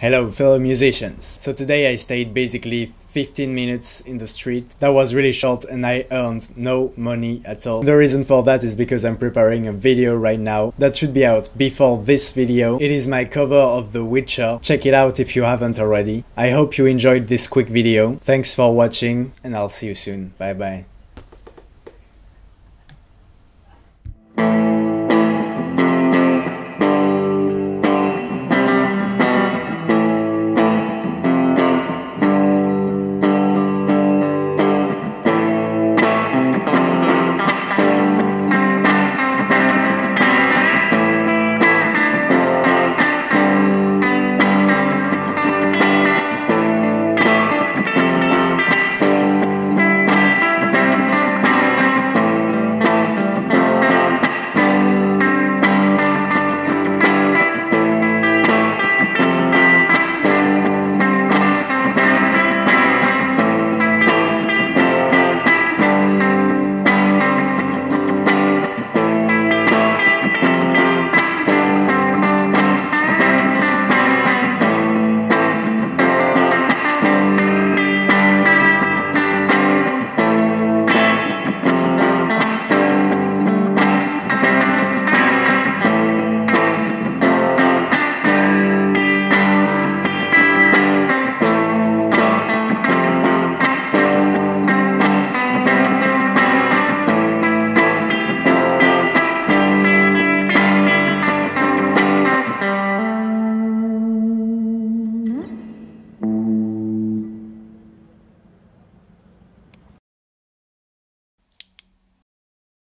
Hello fellow musicians. So today I stayed basically 15 minutes in the street. That was really short and I earned no money at all. The reason for that is because I'm preparing a video right now that should be out before this video. It is my cover of The Witcher. Check it out if you haven't already. I hope you enjoyed this quick video. Thanks for watching and I'll see you soon. Bye bye.